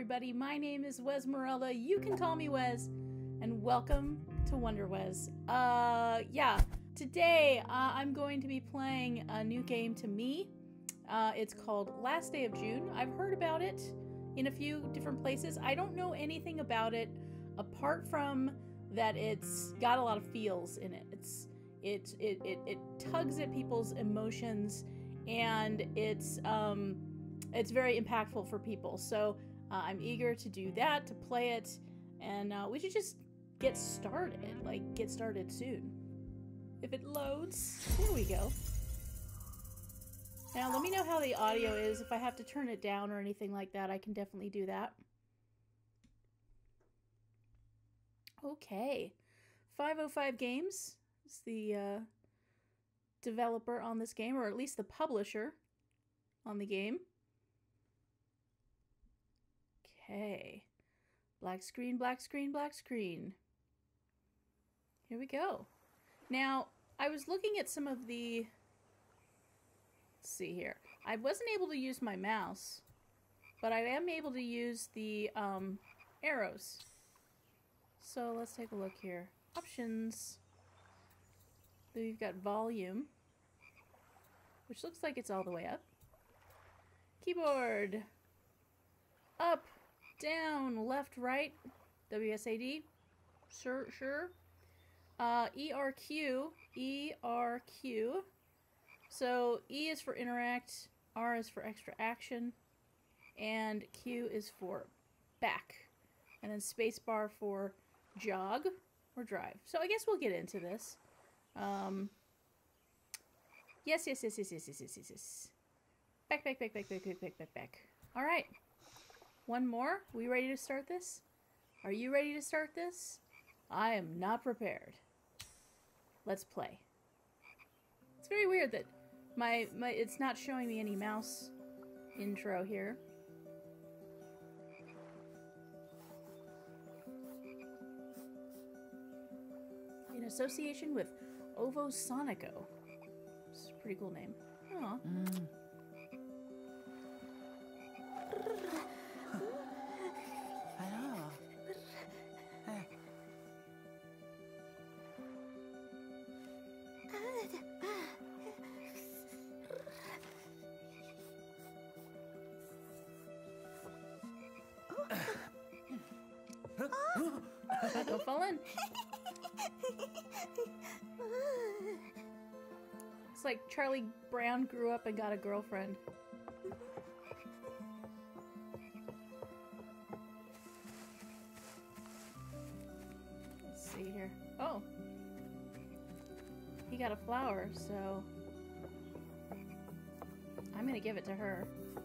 everybody. My name is Wes Morella. You can call me Wes, and welcome to Wonder Wes. Today I'm going to be playing a new game to me. It's called Last Day of June. I've heard about it in a few different places. I don't know anything about it apart from that it's got a lot of feels in it. It tugs at people's emotions, and it's very impactful for people. So I'm eager to do that, to play it, and we should just get started. Get started soon. If it loads, there we go. Now let me know how the audio is. If I have to turn it down or anything like that, I can definitely do that. Okay. 505 Games is the developer on this game, or at least the publisher on the game. Okay. Black screen, black screen, black screen. Here we go. Now, I was looking at some of the... Let's see here. I wasn't able to use my mouse, but I am able to use the arrows. So let's take a look here. Options. We've got volume, which looks like it's all the way up. Keyboard. Up, down, left, right. WSAD. Sure. ERQ. ERQ. So E is for interact, R is for extra action, and Q is for back. And then spacebar for jog or drive. So I guess we'll get into this. Yes. Back. All right. One more. We ready to start this? Are you ready to start this? I am not prepared. Let's play. It's very weird that it's not showing me any mouse intro here. In association with Ovosonico. It's a pretty cool name. Aw. Don't fall in. It's like Charlie Brown grew up and got a girlfriend. Let's see here. Oh. He got a flower, so I'm gonna give it to her.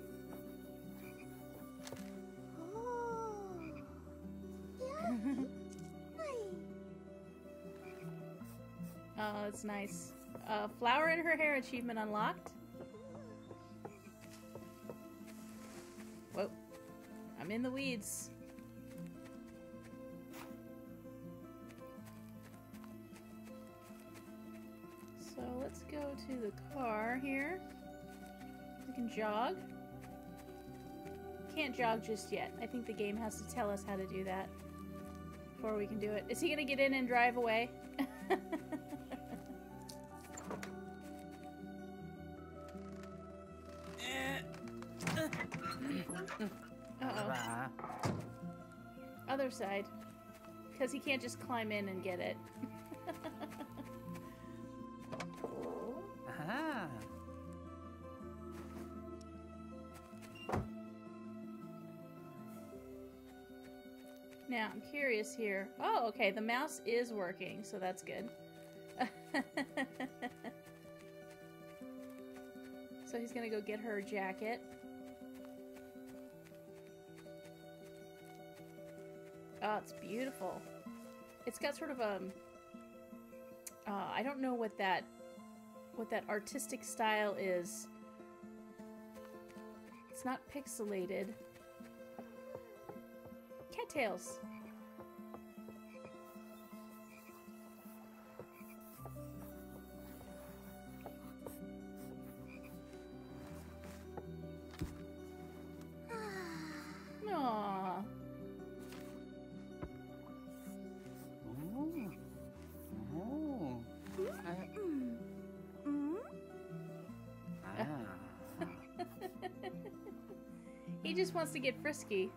Oh, that's nice. Flower in her hair achievement unlocked. Whoa. I'm in the weeds. So let's go to the car here. We can jog. Can't jog just yet. I think the game has to tell us how to do that before we can do it. Is he gonna get in and drive away? Uh-oh. Other side. Because he can't just climb in and get it. Aha. Now, I'm curious here. Oh, okay, the mouse is working, so that's good. So he's gonna go get her jacket. Oh, it's beautiful. It's got sort of a... I don't know what that artistic style is. It's not pixelated. Cattails. Aww. He just wants to get frisky.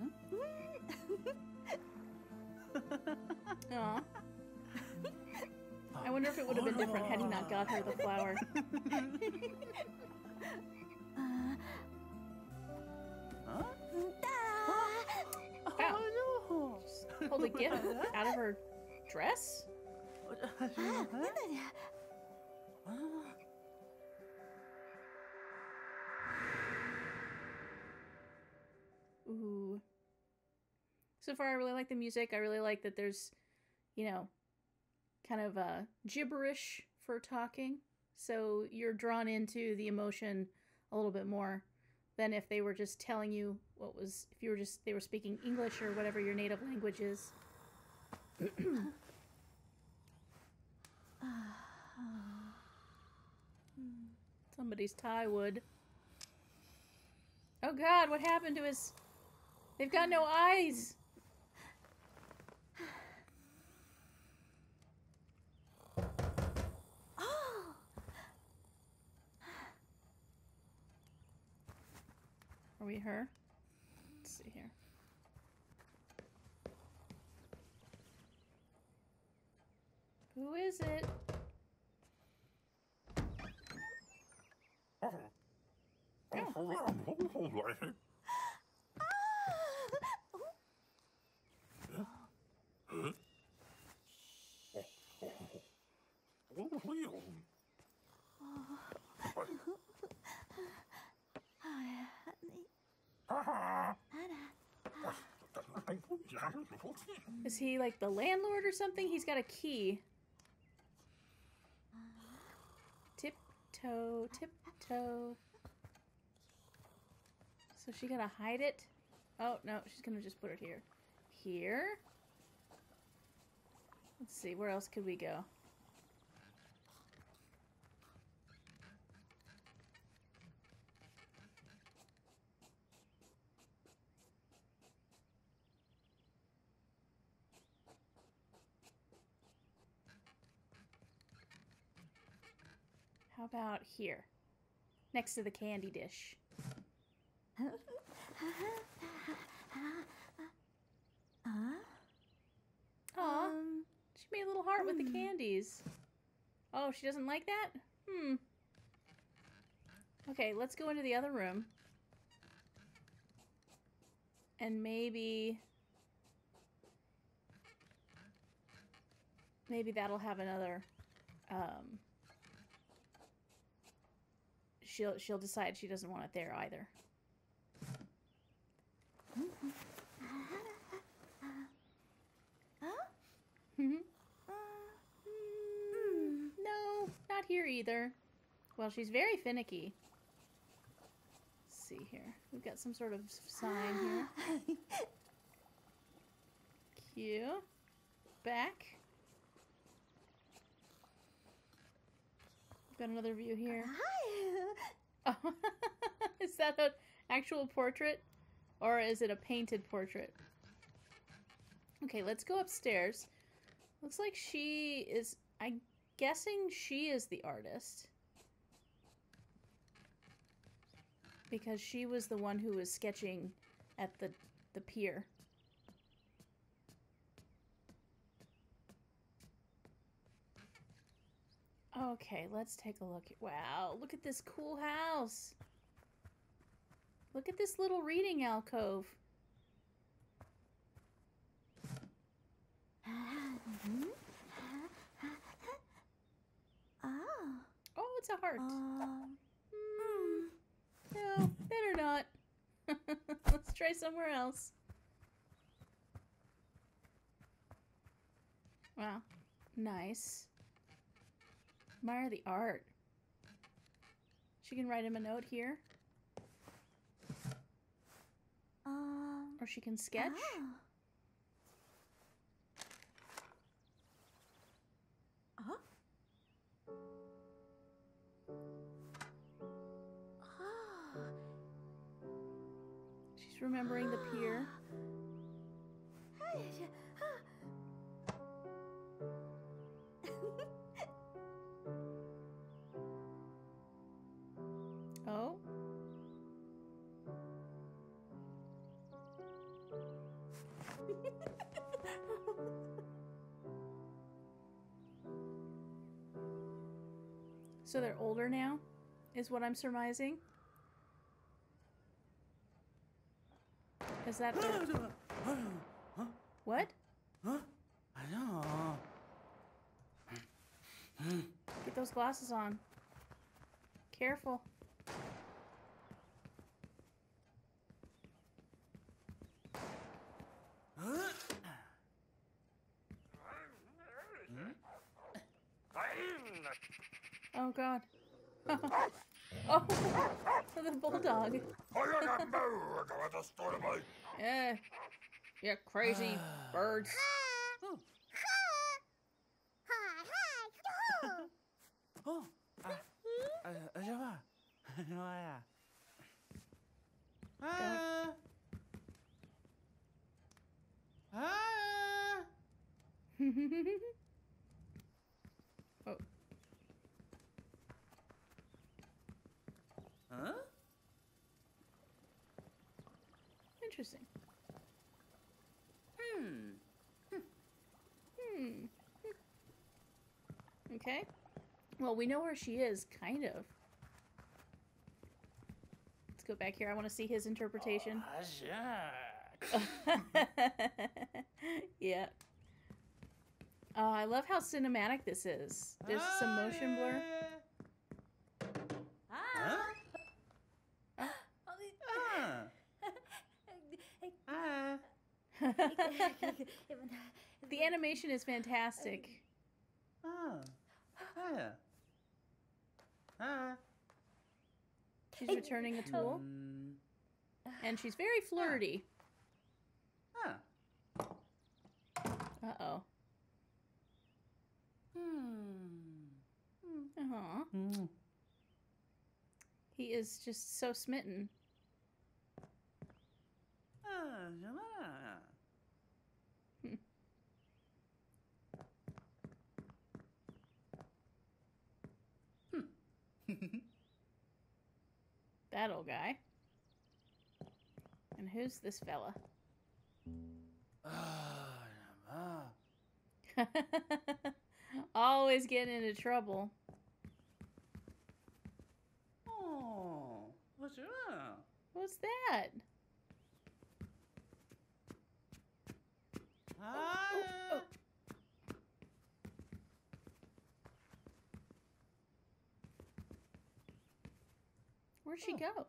Aw. I wonder if it would have been different had he not got her the flower. Ow. Just pulled a gift out of her dress? Ooh. So far, I really like the music. I really like that there's, you know, kind of gibberish for talking. So you're drawn into the emotion a little bit more than if they were just telling you what was, if you were just, they were speaking English or whatever your native language is. Somebody's tie wood. Oh God, what happened to his... They've got no eyes! Are we her? Let's see here. Who is it? Is he like the landlord or something? He's got a key. Tiptoe, tiptoe. So she gotta hide it? Oh, no, she's gonna just put it here. Here? Let's see, where else could we go? How about here? Next to the candy dish. Aw, she made a little heart with the candies. Oh, she doesn't like that? Okay, let's go into the other room. And maybe that'll have another, she'll decide she doesn't want it there either. No, not here either. Well, she's very finicky. Let's see here. We've got some sort of sign here. Cute. Back. Got another view here. Oh, is that an actual portrait? Or is it a painted portrait? Okay, let's go upstairs. Looks like she is... I'm guessing she is the artist. Because she was the one who was sketching at the pier. Okay, let's take a look. Wow, look at this cool house. Look at this little reading alcove. Oh, it's a heart. No, better not. Let's try somewhere else. Wow, nice. Admire the art. She can write him a note here. Or she can sketch. She's remembering the pier. Oh. So they're older now, is what I'm surmising. Is that the... What? Get those glasses on. Careful. Oh god. Oh, the bulldog. Yeah, you're crazy birds. Oh. Interesting. Okay. Well, we know where she is, kind of. Let's go back here. I want to see his interpretation. Yeah. I love how cinematic this is. There's some motion blur. The animation is fantastic. She's returning a tool. And she's very flirty. Uh-oh. He is just so smitten. That old guy. And who's this fella? Always getting into trouble. What's that? Oh. Where'd she go?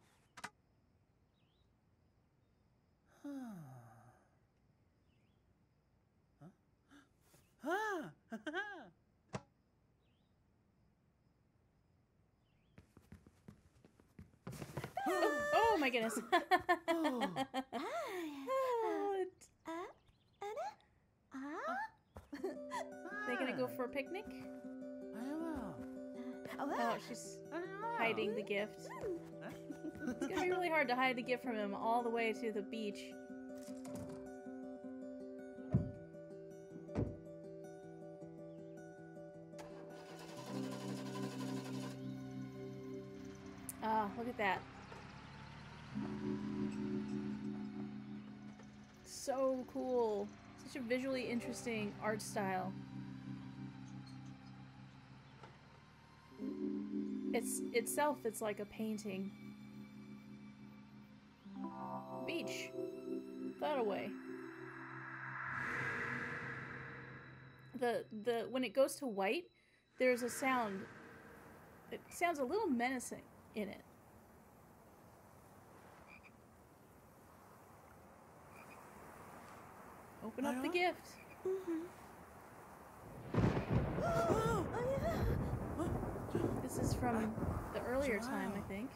Oh my goodness. They gonna go for a picnic? Oh, she's hiding the gift. It's gonna be really hard to hide the gift from him all the way to the beach. Ah, look at that. So cool. Such a visually interesting art style. It's like a painting. Beach. That away. When it goes to white, there's a sound. It sounds a little menacing in it. Open up the gift. This is from the earlier time, I think.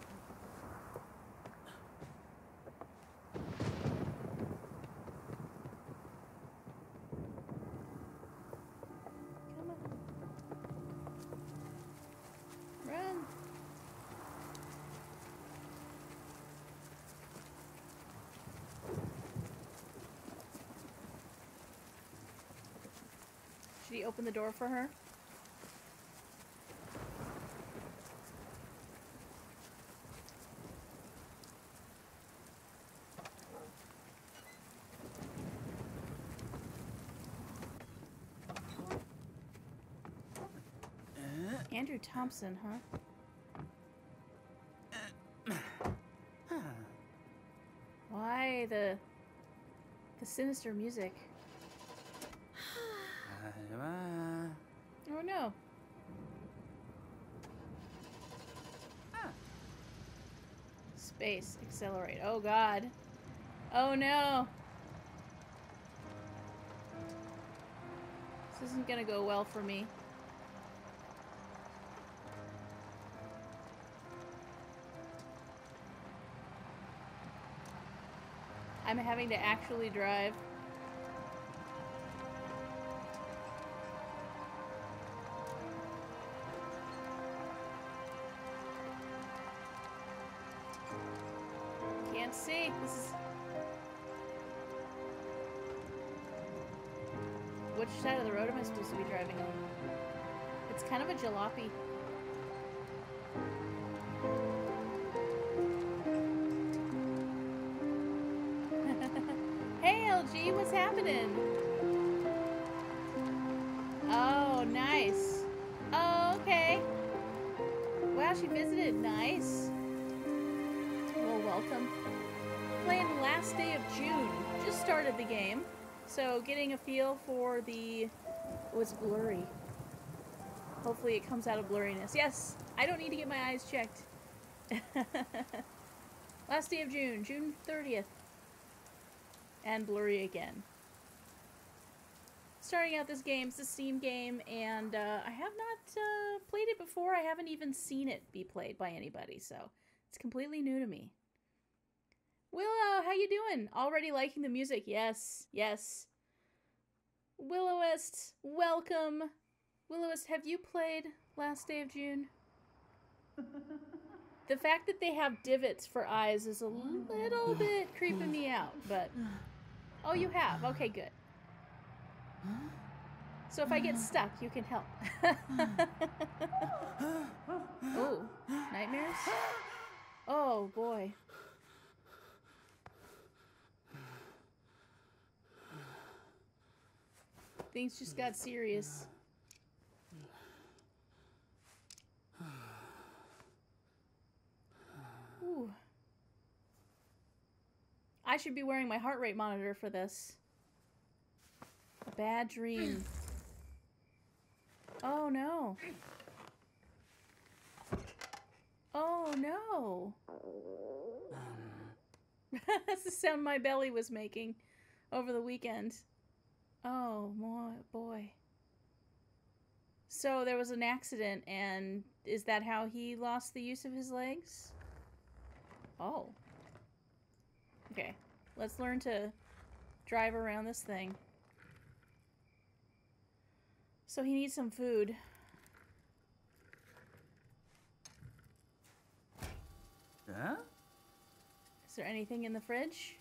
Come on. Run. Should he open the door for her? Andrew Thompson, huh? Why the sinister music? Oh no. Space, accelerate. Oh god. Oh no. This isn't gonna go well for me. I'm having to actually drive. Can't see. This is... Which side of the road am I supposed to be driving on? It's kind of a jalopy. Hey LG, what's happening? Oh, nice. Oh, okay. Wow, she visited. Nice. Well, welcome. Playing the last day of June. Just started the game. So, getting a feel for the... Oh, it's blurry. Hopefully it comes out of blurriness. Yes! I don't need to get my eyes checked. Last day of June. June 30th. And blurry again. Starting out this game, it's a Steam game, and I have not played it before. I haven't even seen it be played by anybody, so it's completely new to me. Willow, how you doing? Already liking the music? Yes, yes. Willowist, welcome. Willowist, have you played Last Day of June? The fact that they have divots for eyes is a little bit creeping me out, but... Oh, you have? Okay, good. So if I get stuck, you can help. Oh, nightmares? Oh, boy. Things just got serious. Ooh. I should be wearing my heart rate monitor for this. A bad dream. Oh no. Oh no. That's the sound my belly was making over the weekend. Oh boy. So there was an accident, and is that how he lost the use of his legs? Oh. Okay, let's learn to drive around this thing. So he needs some food. Huh? Is there anything in the fridge?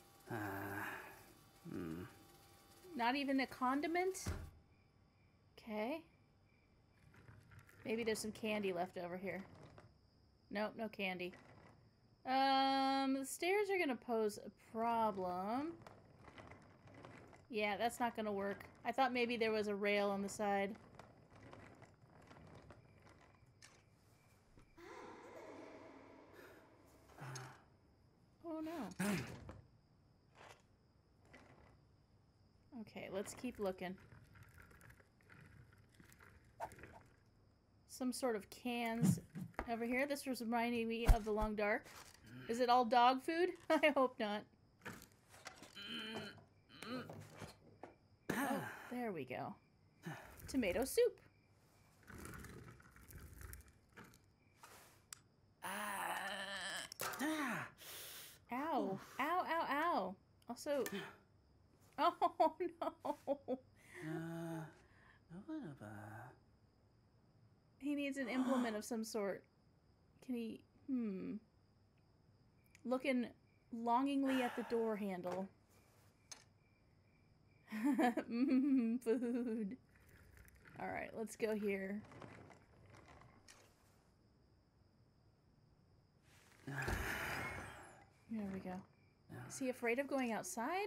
Not even a condiment? Okay. Maybe there's some candy left over here. Nope, no candy. The stairs are gonna pose a problem. Yeah, that's not gonna work. I thought maybe there was a rail on the side. Oh no. Okay, let's keep looking. Some sort of cans over here. This was reminding me of the Long Dark. Is it all dog food? I hope not. Oh, there we go. Tomato soup. Ow. Ow, ow, ow. Also... Oh, no. He needs an implement of some sort. Can he... Looking longingly at the door handle. Food. Alright, let's go here. There we go. Is he afraid of going outside?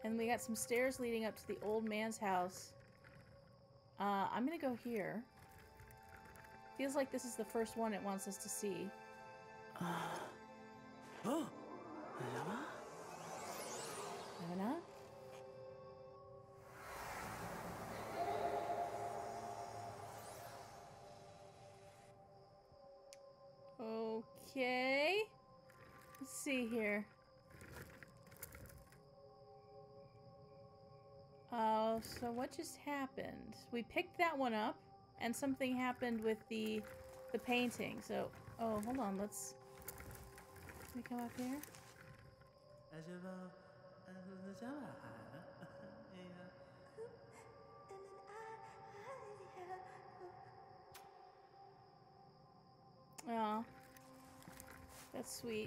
And we got some stairs leading up to the old man's house. I'm gonna go here. Feels like this is the first one it wants us to see. Oh, là-bas? Anna? Okay. Let's see here. Oh, so what just happened? We picked that one up, and something happened with the painting. So, oh, hold on. Let me come up here. Oh, that's sweet.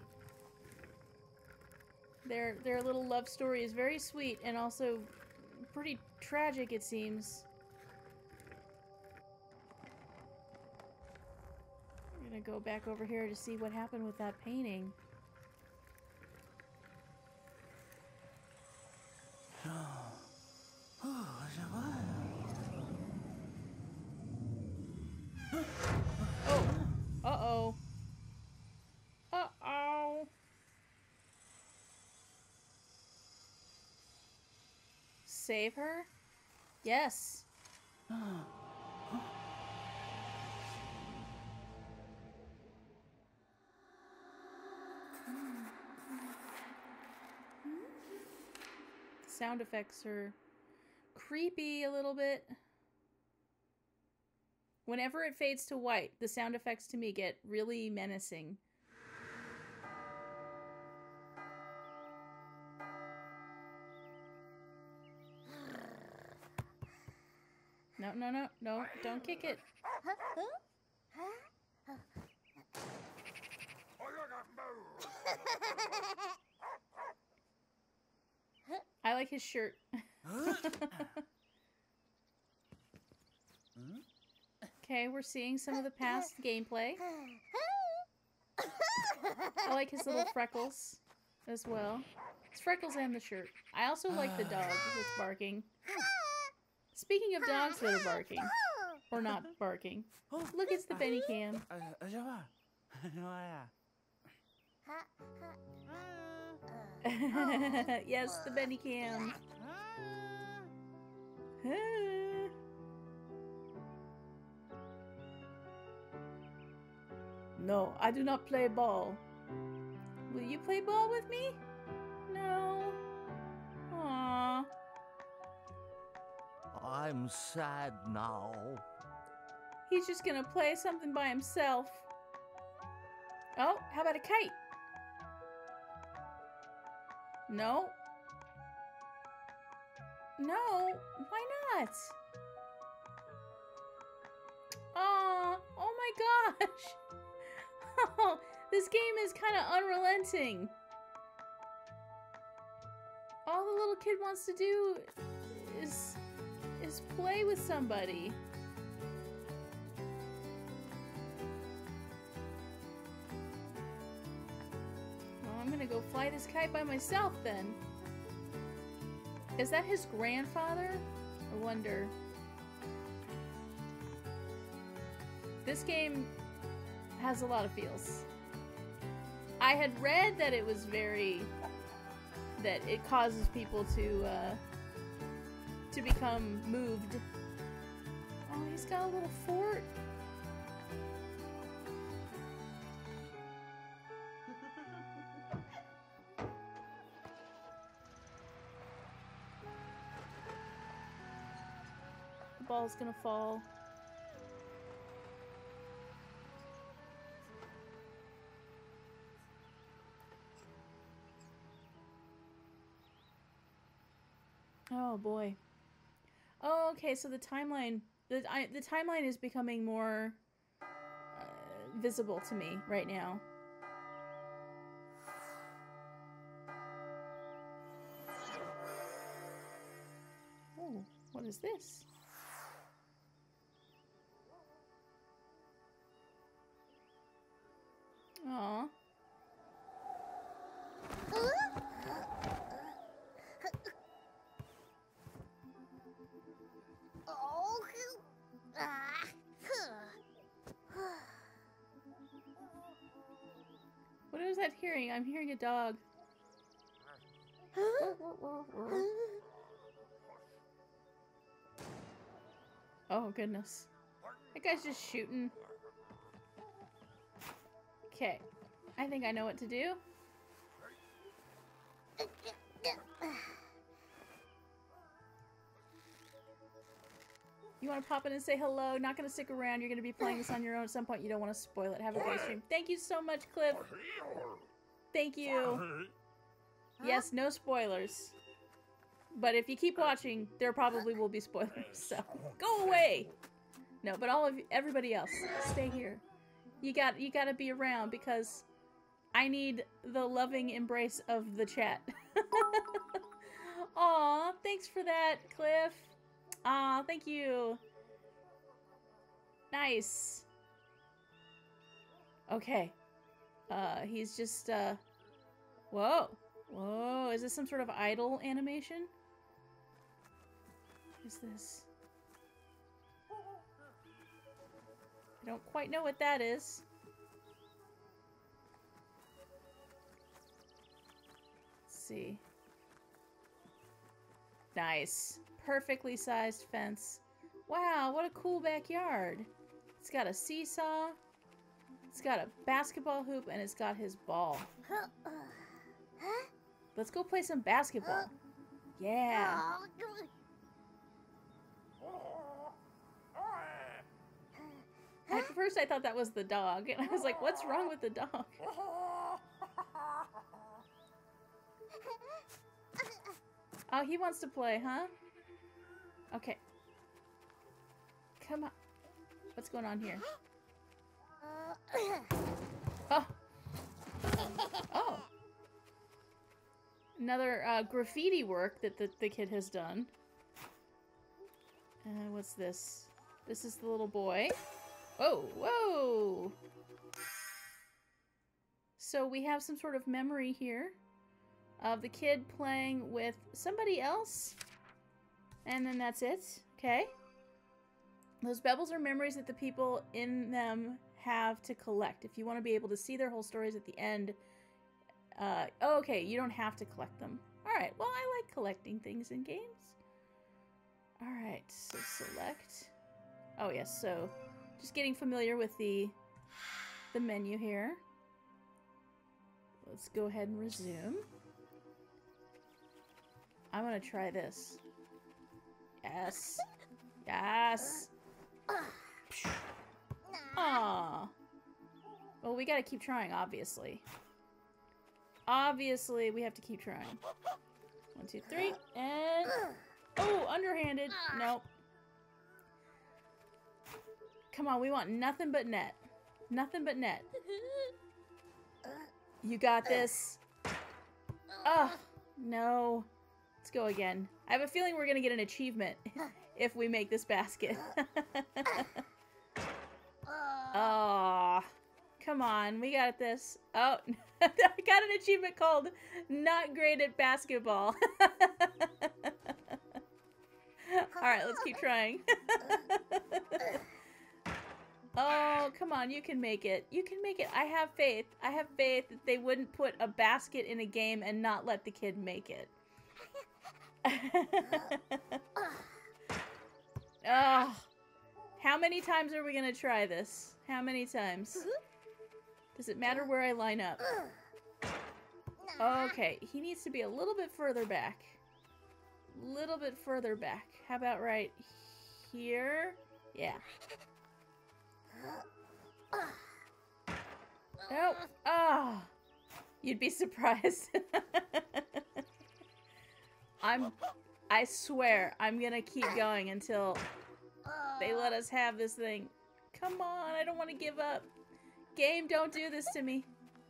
Their little love story is very sweet and also pretty tragic, it seems. I'm gonna go back over here to see what happened with that painting. Oh! Uh-oh. Uh-oh. Save her? Yes. Sound effects are creepy a little bit. Whenever it fades to white, the sound effects to me get really menacing. No, no, no, no, don't kick it. I like his shirt. Okay, we're seeing some of the past gameplay. I like his little freckles as well. It's freckles and the shirt. I also like the dog that's barking. Speaking of dogs that are barking, or not barking, look, it's the Benny Cam. Yes, the Benny Cam. No, I do not play ball. Will you play ball with me? No. Aww. I'm sad now. He's just gonna play something by himself. Oh, how about a kite? No. No, why not? Oh my gosh. Oh, this game is kind of unrelenting. All the little kid wants to do is play with somebody. Well, I'm gonna go fly this kite by myself then. Is that his grandfather? I wonder. This game has a lot of feels. I had read that it was that it causes people to become moved. Oh, he's got a little fort. The ball's gonna fall. Oh boy. Oh, okay. So the timeline is becoming more visible to me right now. Oh, what is this? Aw. What is that hearing? I'm hearing a dog. Oh, goodness. That guy's just shooting. Okay. I think I know what to do. You want to pop in and say hello? Not going to stick around. You're going to be playing this on your own at some point. You don't want to spoil it. Have a great stream. Thank you so much, Cliff. Thank you. Yes, no spoilers. But if you keep watching, there probably will be spoilers. So go away. No, but all of you, everybody else, stay here. You got to be around because I need the loving embrace of the chat. Aw, thanks for that, Cliff. Aw, thank you. Nice. Okay. He's just, whoa. Whoa, is this some sort of idle animation? What is this? I don't quite know what that is. Let's see. Nice. Perfectly sized fence. Wow, what a cool backyard. It's got a seesaw. It's got a basketball hoop, and it's got his ball. Let's go play some basketball. Yeah. At first I thought that was the dog, and I was like, what's wrong with the dog? Oh, he wants to play, huh? Okay. Come on. What's going on here? Oh. Oh. Another graffiti work that the kid has done. What's this? This is the little boy. Oh, whoa! So we have some sort of memory here of the kid playing with somebody else. And then that's it. Okay. Those bebbles are memories that the people in them have to collect. If you want to be able to see their whole stories at the end. Oh, okay, you don't have to collect them. Alright, well, I like collecting things in games. Alright, so select. Oh, yes, so just getting familiar with the menu here. Let's go ahead and resume. I want to try this. Yes. Yes. Aww. Well, we gotta keep trying, obviously. Obviously, we have to keep trying. 1, 2, 3, and... Oh, underhanded. Nope. Come on, we want nothing but net. Nothing but net. You got this. Oh, no. Let's go again. I have a feeling we're gonna get an achievement if we make this basket. Oh, come on, we got this. Oh, I got an achievement called Not Great at Basketball. Alright, let's keep trying. Oh, come on, you can make it. You can make it. I have faith. I have faith that they wouldn't put a basket in a game and not let the kid make it. Oh, how many times are we going to try this? How many times? Does it matter where I line up? Okay, he needs to be a little bit further back. Little bit further back. How about right here? Yeah. Oh, oh. You'd be surprised. I swear, I'm gonna keep going until they let us have this thing. Come on, I don't want to give up. Game, don't do this to me.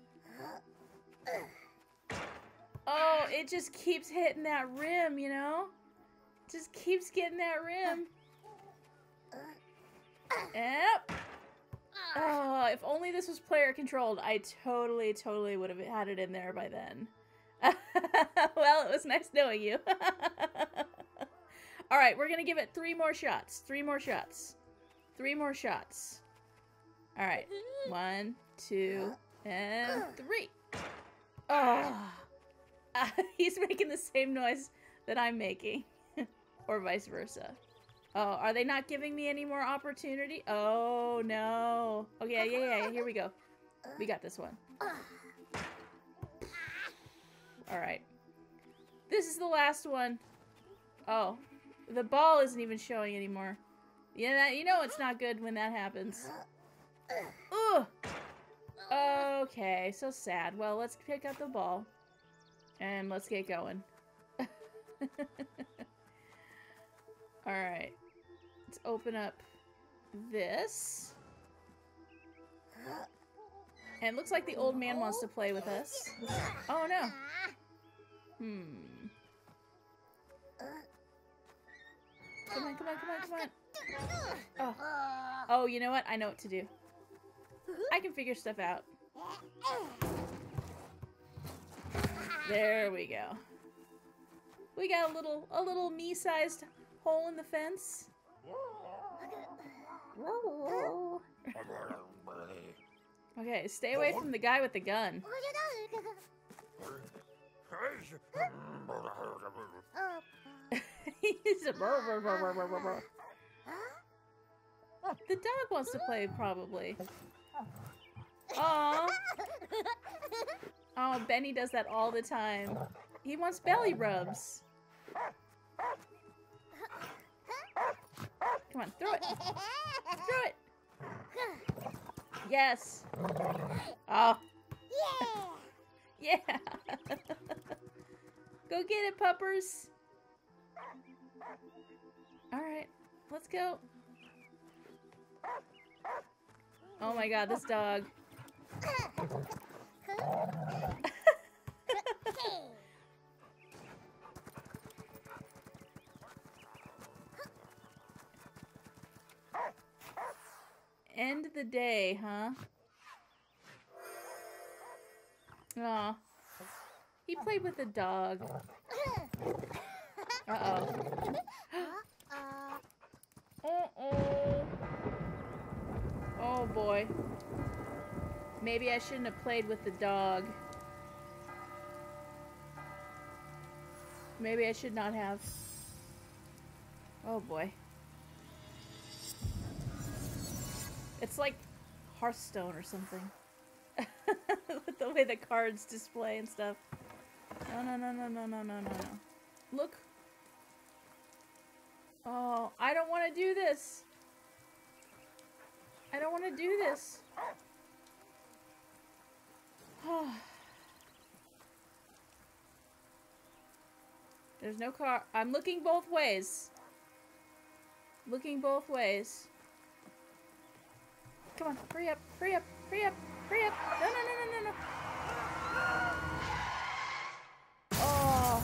Oh, it just keeps hitting that rim, you know? Just keeps getting that rim. Yep. Oh, if only this was player controlled, I totally would have had it in there by then. Well, it was nice knowing you. All right, we're gonna give it 3 more shots. 3 more shots. 3 more shots. All right. 1, 2, and 3. Oh. He's making the same noise that I'm making. Or vice versa. Oh, are they not giving me any more opportunity? Oh, no. Okay, yeah. Here we go. We got this one. All right. This is the last one. Oh, the ball isn't even showing anymore. Yeah, you know it's not good when that happens. Ugh. Okay, so sad. Well, let's pick up the ball. And let's get going. Alright. Let's open up this. And it looks like the old man wants to play with us. Oh, no. Come on. Oh. Oh, you know what? I know what to do. I can figure stuff out. There we go. We got a little me-sized hole in the fence. Okay, stay away from the guy with the gun. He's a brr. The dog wants to play, probably. Aww. Oh, Benny does that all the time. He wants belly rubs. Come on, throw it. Throw it. Yes. Oh. Yeah. Go get it, puppers. Alright, let's go. Oh my god, this dog. End the day, huh? Aw. He played with the dog. Uh-oh. Uh-oh. Oh boy. Maybe I shouldn't have played with the dog. Maybe I should not have. Oh boy. It's like Hearthstone or something. With the way the cards display and stuff. No. Look. Oh, I don't want to do this. I don't want to do this. There's no car. I'm looking both ways. Looking both ways. Come on, hurry up. No. Oh.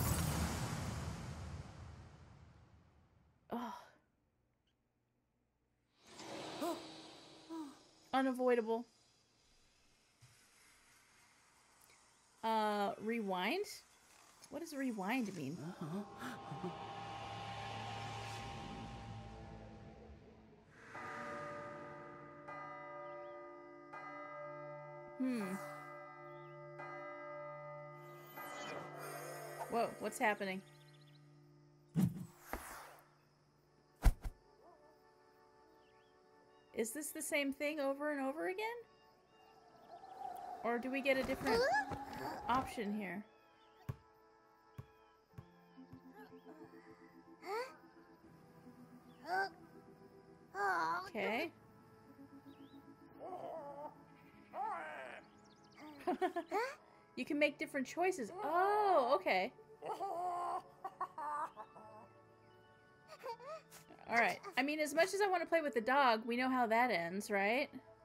Unavoidable. Rewind? What does rewind mean? Whoa, what's happening? Is this the same thing over and over again? Or do we get a different option here? Okay. You can make different choices. Oh, okay. Alright. I mean, as much as I want to play with the dog, we know how that ends, right?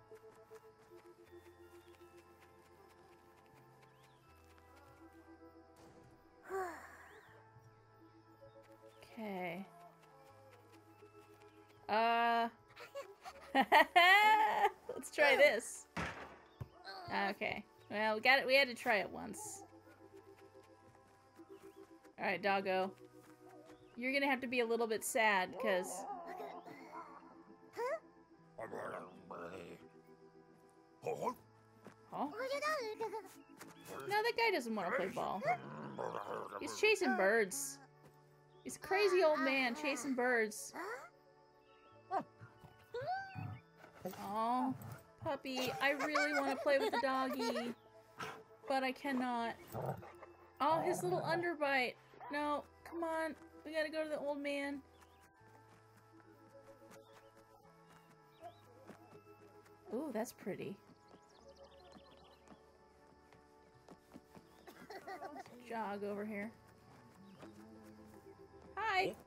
Okay. Let's try this. Okay. Well, we had to try it once. Alright, doggo. You're gonna have to be a little bit sad, because... Oh? No, that guy doesn't want to play ball. He's chasing birds. He's a crazy old man chasing birds. Oh, puppy. I really want to play with the doggy, but I cannot. Oh, his little underbite. No, come on. We gotta go to the old man. Ooh, that's pretty. Jog over here. Hi.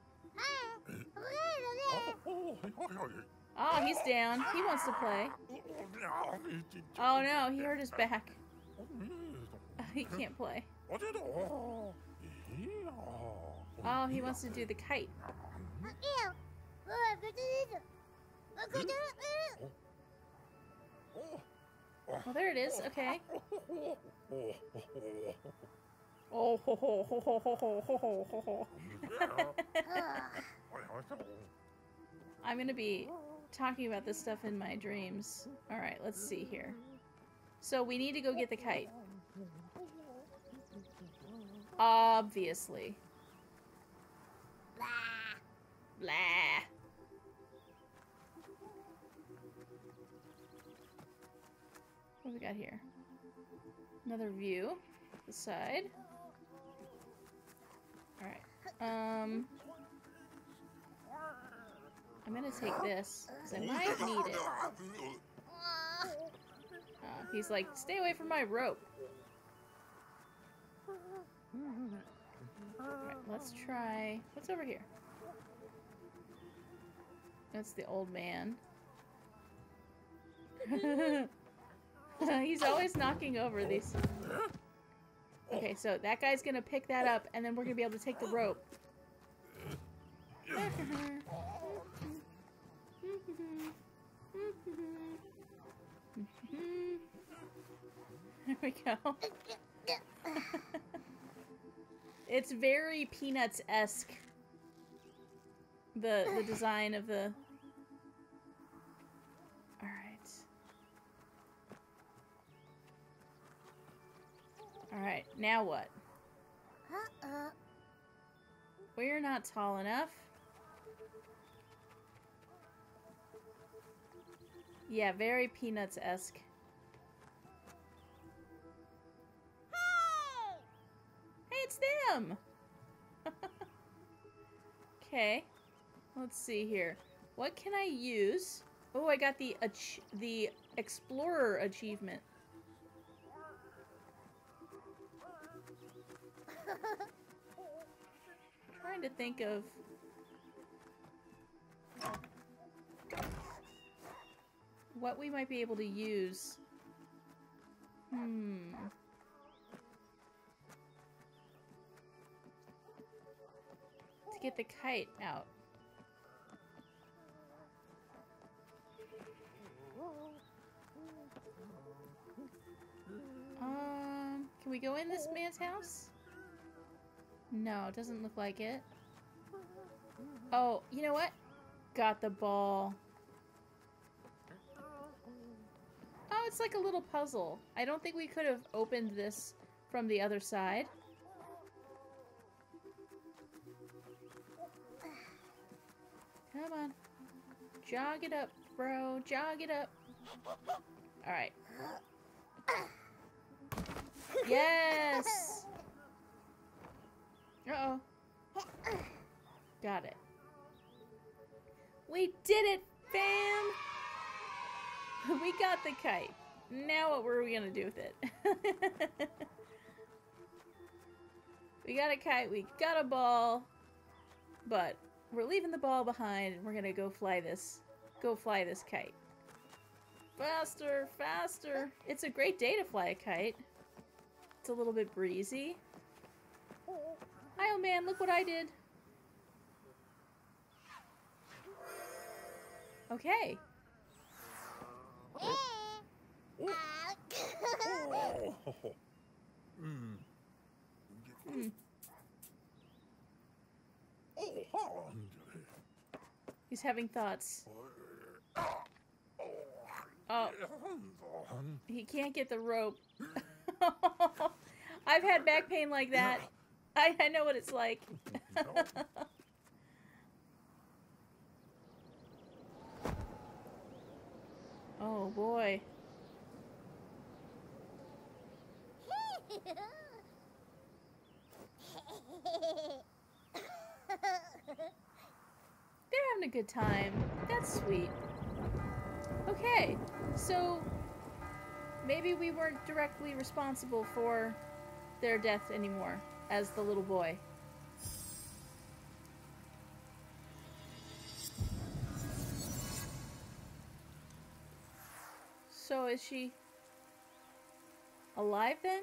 Oh, he's down. He wants to play. Oh no, he hurt his back. He can't play. Oh, he wants to do the kite. Well, there it is. Okay. Oh, ho, ho, ho, ho, ho, ho, ho, ho, ho. I'm gonna be talking about this stuff in my dreams. Alright, let's see here. So we need to go get the kite. Obviously. Blah. What do we got here? Another view. The side. Alright. I'm gonna take this, because I might need it. He's like, stay away from my rope. Alright, let's try... What's over here? That's the old man. He's always knocking over these... Okay, so that guy's gonna pick that up, and then we're gonna be able to take the rope. There we go. It's very Peanuts-esque. The design of the... Alright. Alright, now what? We're not tall enough. Yeah, very Peanuts-esque. Hey, it's them! Okay. Let's see here. What can I use? Oh, I got the Explorer achievement. Trying to think of... what we might be able to use. To get the kite out. Can we go in this man's house? No, it doesn't look like it. Oh, you know what? Got the ball. Oh, it's like a little puzzle. I don't think we could have opened this from the other side. Come on. Jog it up, bro. Jog it up. Alright. Yes! Uh-oh. Got it. We did it, fam! We got the kite. Now what were we gonna do with it? We got a kite, we got a ball, but we're leaving the ball behind and we're gonna go fly this kite. Faster, faster. It's a great day to fly a kite. It's a little bit breezy. Hi, old man, look what I did. Okay. He's having thoughts. Oh. He can't get the rope. I've had back pain like that. I know what it's like. Oh boy. They're having a good time. That's sweet. Okay, so maybe we weren't directly responsible for their death anymore as the little boy. So is she alive then?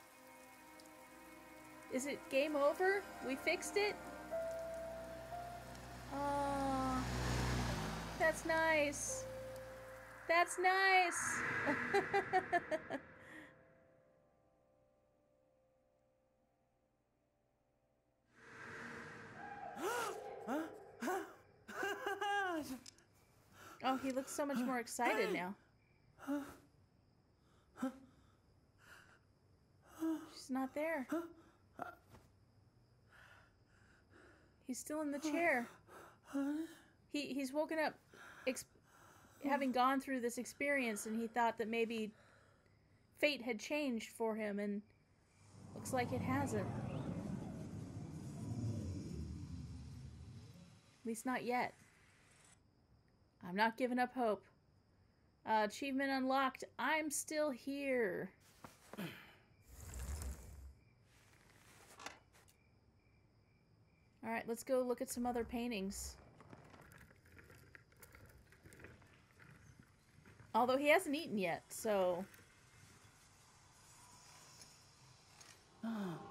Is it game over? We fixed it? Oh, that's nice. That's nice. Oh, he looks so much more excited now. She's not there. He's still in the chair. He's woken up having gone through this experience, and he thought that maybe fate had changed for him, and looks like it hasn't. At least not yet. I'm not giving up hope. Achievement unlocked. I'm still here. Alright, let's go look at some other paintings. Although he hasn't eaten yet, so...